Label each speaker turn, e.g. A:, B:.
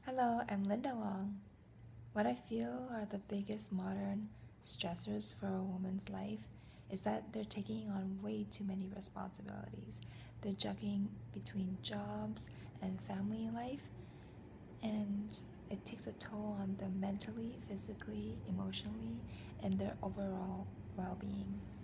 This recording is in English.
A: Hello, I'm Linda Wong. What I feel are the biggest modern stressors for a woman's life is that they're taking on way too many responsibilities. They're juggling between jobs and family life, and it takes a toll on them mentally, physically, emotionally, and their overall well being.